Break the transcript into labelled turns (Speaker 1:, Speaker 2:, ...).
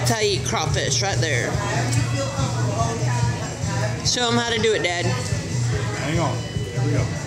Speaker 1: That's how you eat crawfish, right there. Show them how to do it, Dad.
Speaker 2: Hang on. Here we go.